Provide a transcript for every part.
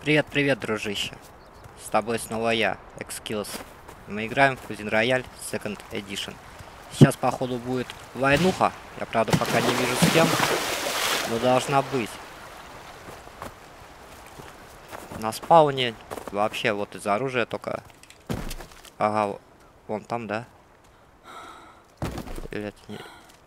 Привет, привет, дружище. С тобой снова я, Xkills. Мы играем в Cuisine Royale Second Edition. Сейчас, походу, будет войнуха. Я, правда, пока не вижу с кем, но должна быть. На спауне вообще вот из оружия только... Ага, вон там, да? Или это не...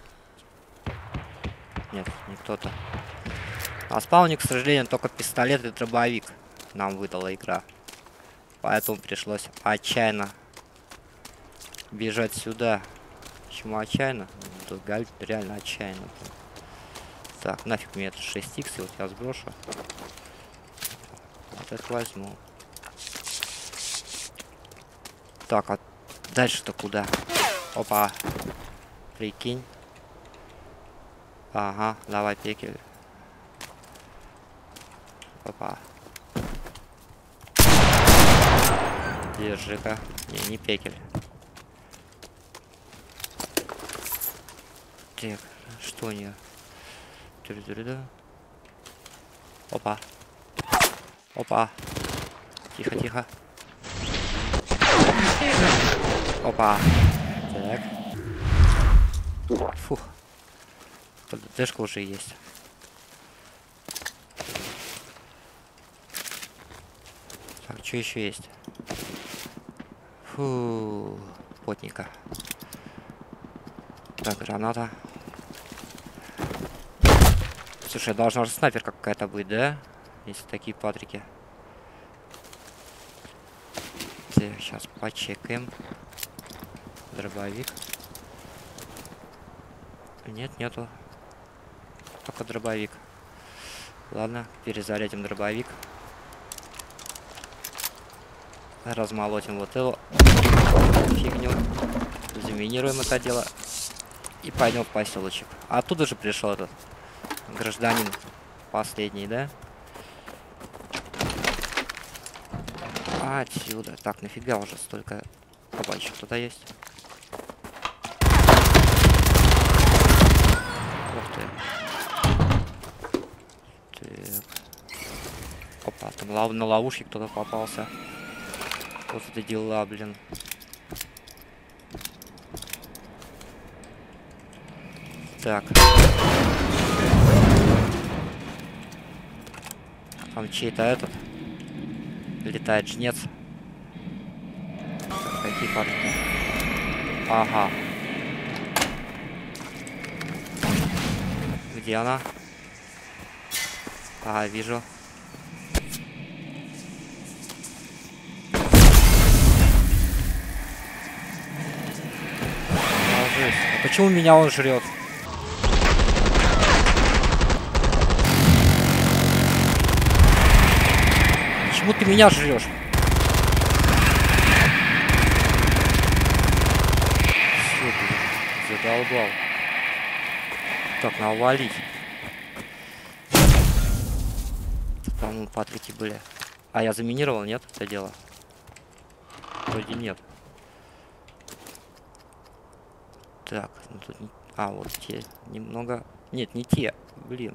Нет, не кто-то. На спауне, к сожалению, только пистолет и дробовик нам выдала игра. Поэтому пришлось отчаянно бежать сюда. Почему отчаянно? Тут реально отчаянно. Так, нафиг мне это 6х, и вот я сброшу. Вот это возьму. Так, а дальше-то куда? Опа. Прикинь. Ага, давай пекель. Опа. Держи-ка. Не пекель. Так, что у нее? Опа. Опа. Тихо, тихо. Опа. Так. Фух. ДДшка уже есть. Так, что еще есть? Фу. Плотненько. Так, граната. Слушай, должна же снайперка какая-то быть, да? Если такие патрики. Так, сейчас почекаем. Дробовик. Нет, нету. Только дробовик. Ладно, перезарядим дробовик. Размолотим вот эту фигню. Заминируем это дело. И пойдем в поселочек. А оттуда же пришел этот гражданин последний, да? Отсюда. Так, нафига уже столько... Опа, еще кто-то есть. Ух ты. Так. Опа, там на ловушке кто-то попался. Вот это дела, блин. Так. Там чей-то этот летает жнец. Какие парни? Ага. Где она? Ага, вижу. Ложись. А почему меня он жрет? Почему ты меня жрешь? Все, блин, задолбал. Так, надо валить. По-моему, патрики были. А я заминировал, нет, это дело? Вроде нет. Так, ну тут... А, вот те немного... Нет, не те. Блин.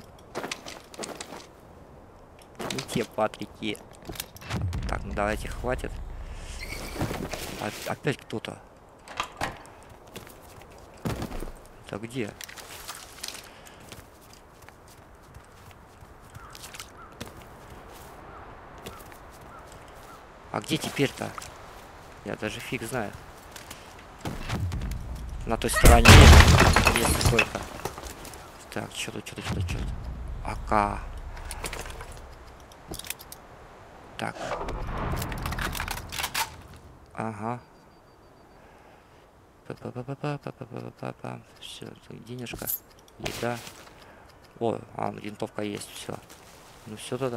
Не те патрики. Так, ну давайте, хватит. Опять кто-то. Это где? А где теперь-то? Я даже фиг знаю. На той стороне есть сколько. Так, что-то. АК. Так. Ага. Все, денежка. Еда. О, винтовка есть, все. Ну все тогда.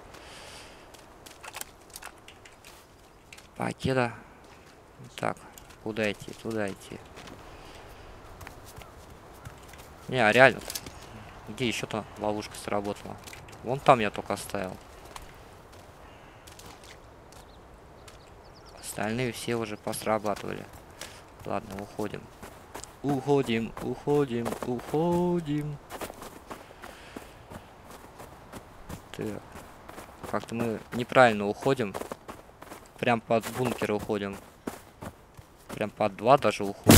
Пакета. Так, куда идти? Туда идти. Не, а реально. Где еще-то ловушка сработала? Вон там я только оставил. Остальные все уже посрабатывали. Ладно, уходим. Уходим. Так. Как-то мы неправильно уходим. Прям под бункер уходим. Прям под 2 даже уходим.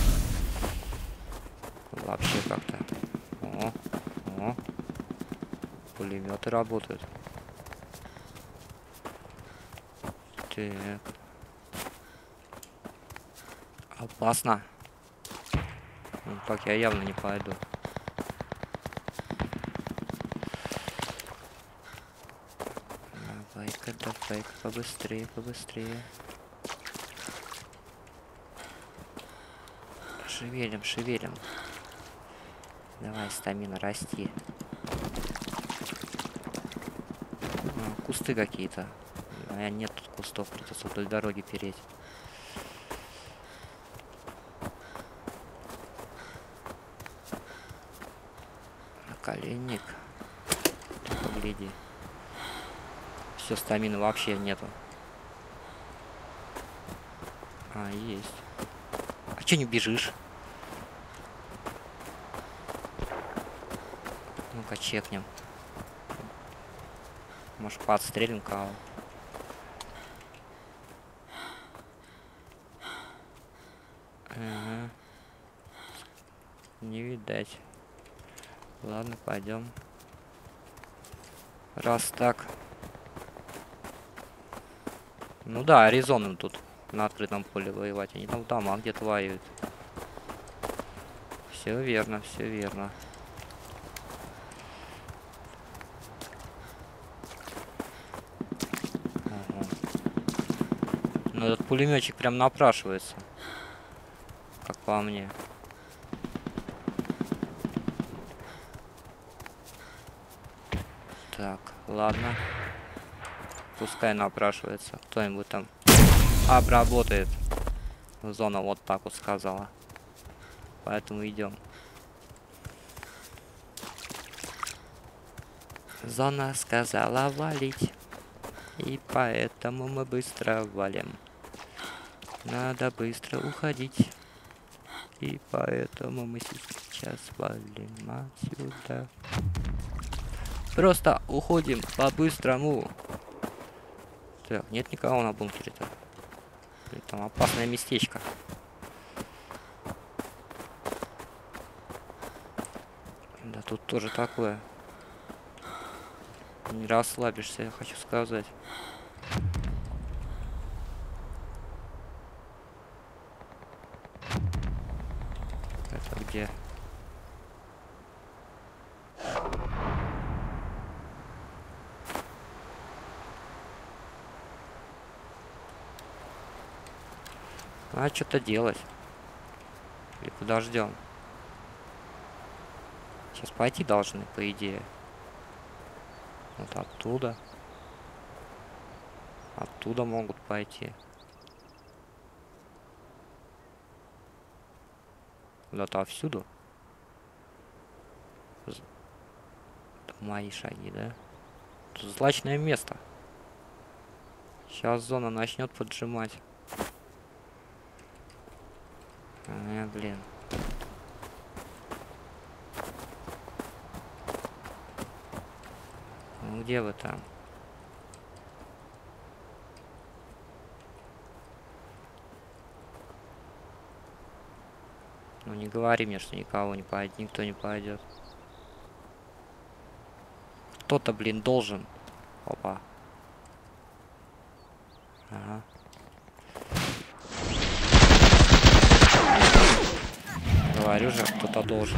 Вообще как-то. О. Пулеметы работают. Так. Опасно. Ну, так я явно не пойду. Давай-ка, побыстрее, побыстрее. Шевелим. Давай, стамина, расти. Кусты какие-то. А нет тут кустов, придется вдоль дороги переть. Наколенник. Погляди. Все, стамины вообще нету. А, есть. А че не бежишь? Ну-ка, чекнем. Может, подстрелим кого? Ага. Не видать. Ладно, пойдем. Раз так. Ну да, Аризону тут на открытом поле воевать. Они там в домах где-то воюют. Все верно, все верно. Ага. Ну этот пулеметчик прям напрашивается. Как по мне. Так, ладно. Пускай напрашивается. Кто-нибудь там обработает. Зона вот так вот сказала. Поэтому идем. Зона сказала валить. И поэтому мы быстро валим. Надо быстро уходить. И поэтому мы сейчас валим отсюда. Просто уходим по-быстрому. Так, нет никого на бункере-то. Там опасное местечко. Да тут тоже такое. Не расслабишься, я хочу сказать. Это где? А что-то делать. Или подождем. Сейчас пойти должны, по идее. Вот оттуда. Оттуда могут пойти. Куда-то отсюда. Это мои шаги, да? Тут злачное место. Сейчас зона начнет поджимать. Блин. Ну где вы там? Ну не говори мне, что никого не пойдет, никто не пойдет. Кто-то, блин, должен. Опа. Ага. Говорю же, кто-то должен.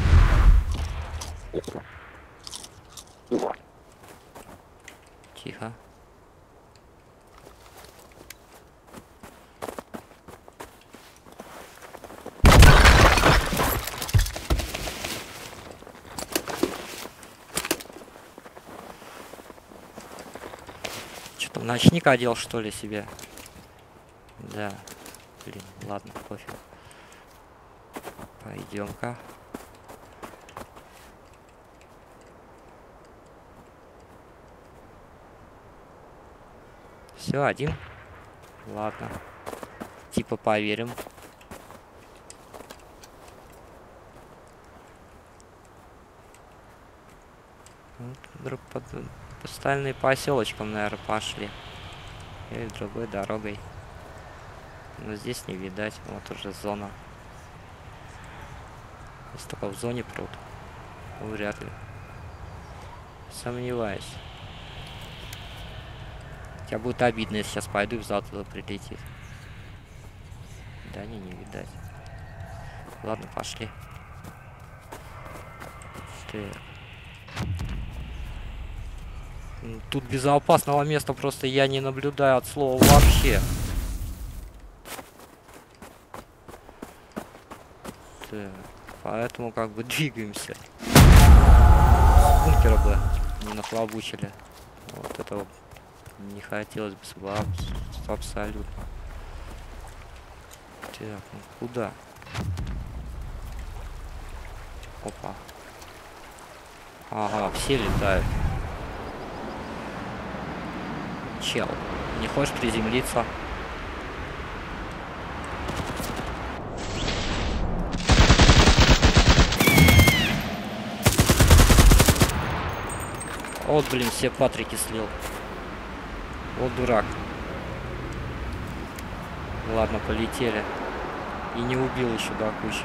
Тихо. Что-то ночник одел, что ли, себе? Да. Блин, ладно, пофиг. Пойдем-ка. Все, один. Ладно. Типа поверим. Вот, друг под... Остальные поселочком, наверное, пошли. Или другой дорогой. Но здесь не видать. Вот уже зона. Если только в зоне пруд. Вряд ли. Сомневаюсь. Хотя будет обидно, если сейчас пойду и в зал туда прилетит. Да не видать. Ладно, пошли. Так. Тут безопасного места просто я не наблюдаю от слова вообще. Так. Поэтому как бы двигаемся. Бункера бы не нахлобучили. Вот этого не хотелось бы абсолютно. Так, ну куда? Опа. Ага, все летают. Чел, не хочешь приземлиться? Вот, блин, все патрики слил. Вот дурак. Ладно, полетели. И не убил еще до кучи.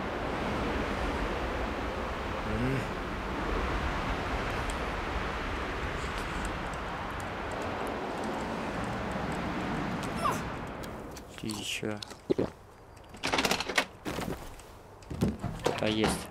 Ты еще. Кто-то есть.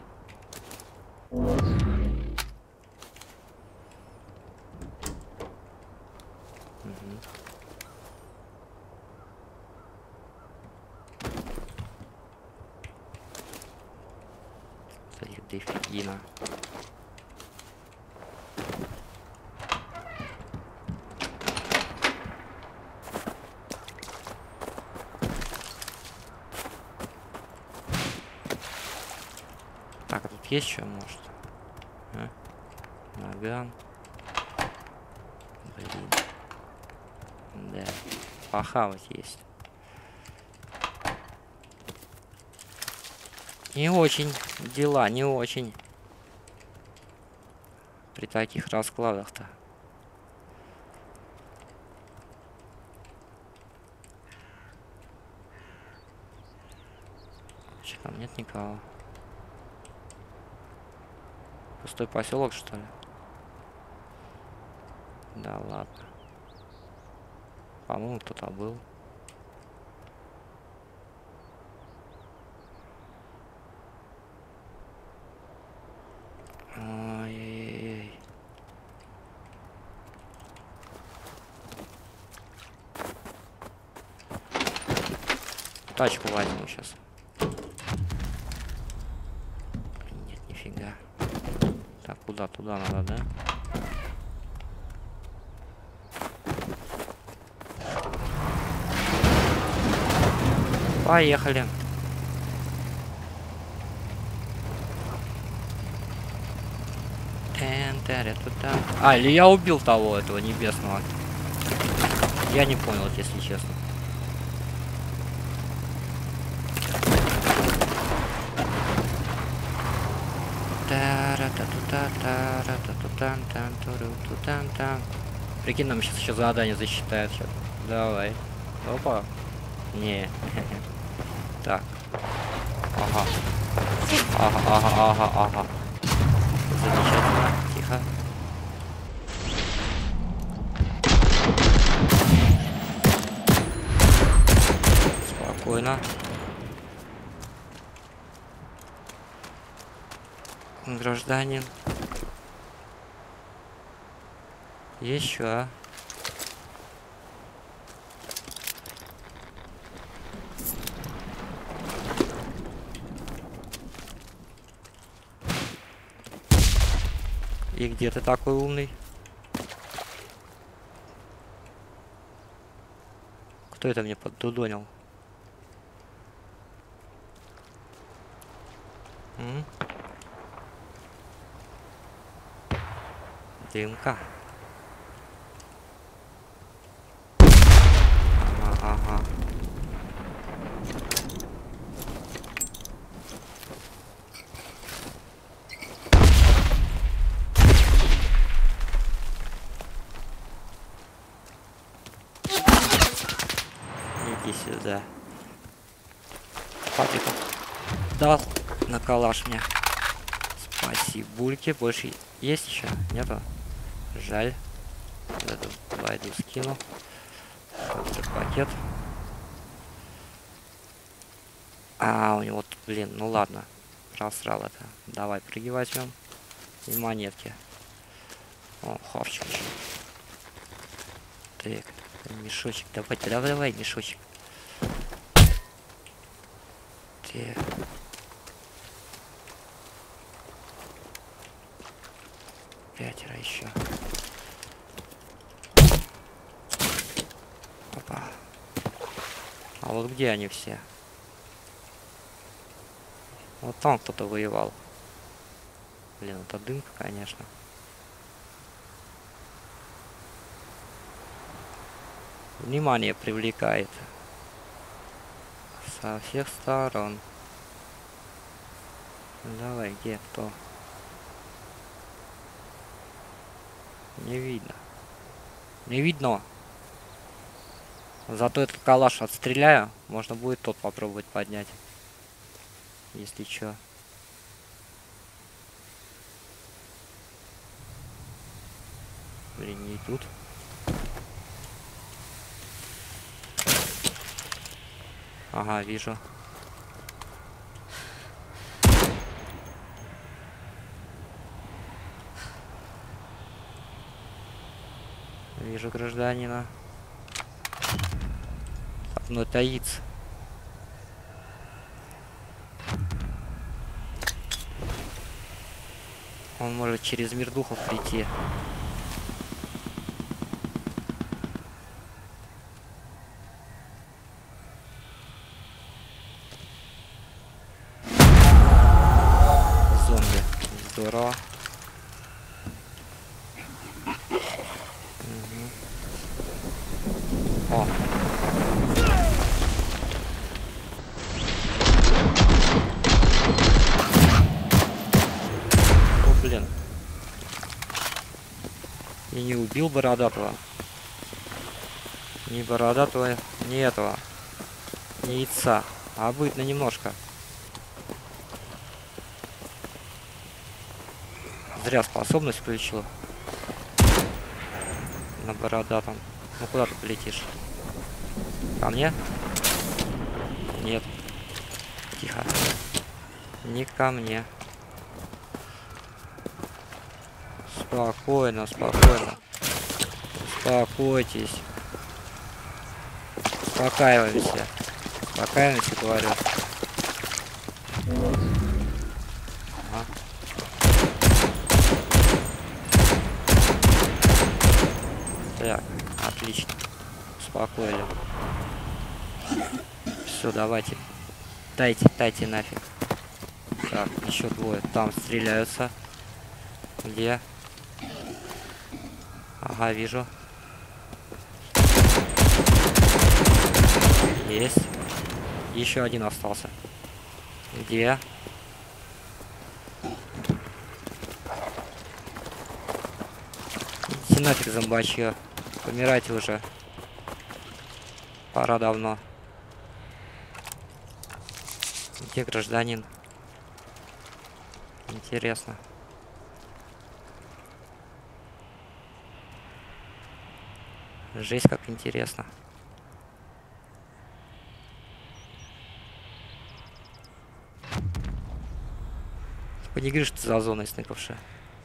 Дофигина. Так, а тут есть что, может? А? Наган. Блин. Да. Похавать есть. Не очень. Дела не очень. При таких раскладах-то. Че, там нет никого? Пустой поселок, что ли? Да ладно. По-моему, кто-то был. Ой-ой-ой. Тачку возьму сейчас. Нет, нифига. Так, куда? Туда надо, да? Поехали. А, или я убил того, этого небесного. Я не понял, если честно. Прикинь, нам сейчас еще задание засчитают. Сейчас. Давай. Опа. Не. Так. Ага. Ага. Замечательно. Тихо. Спокойно. Гражданин. Еще. И где ты такой умный? Кто это мне поддудонил? Дымка. Ага. Иди сюда. Папик дал на калаш мне. Спасибульки. Больше есть еще? Нету? Жаль. Эту байду скину. Пакет. А, у него тут, блин, ну ладно. Просрал это. Давай, прыги возьмем. И монетки. О, хавчик еще. Так, мешочек. Давай, мешочек. Так. Пятеро еще. Опа. А вот где они все? Вот там кто-то воевал. Блин, это дымка, конечно. Внимание привлекает. Со всех сторон. Давай, где кто? Не видно. Не видно. Зато этот калаш отстреляю. Можно будет тот попробовать поднять. Если чё. Блин, не идут. Ага, вижу. Вижу гражданина. Ну, таится. Он может через мир духов прийти. Зомби. Здорово. О. О, блин. И не убил бородатого. Ни бородатого, ни этого. Ни яйца. А обычно немножко. Зря способность включила. На бородатом. Ну куда ты полетишь? Ко мне? Нет. Тихо. Не ко мне. Спокойно, спокойно. Успокойтесь. Успокаиваемся. Успокаиваемся, говорю. Ага. Так, отлично. Успокоили. Все, давайте. Дайте нафиг. Так, еще двое. Там стреляются. Где? Ага, вижу. Есть. Еще один остался. Где? Идите нафиг, зомбачье. Помирайте уже. Пора давно. Где гражданин? Интересно. Жесть, как интересно. Не говори, что ты за зоной сныкавшая.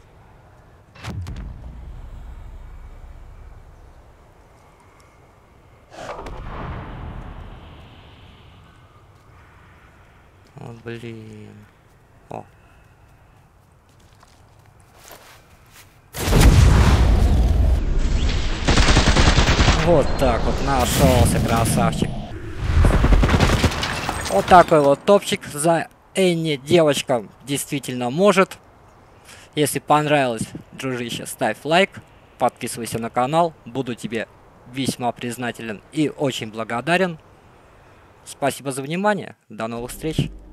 О, блин. О. Вот так вот нашелся, красавчик. Вот такой вот топчик за Энни. Девочка действительно может. Если понравилось, дружище, ставь лайк, подписывайся на канал. Буду тебе весьма признателен и очень благодарен. Спасибо за внимание. До новых встреч.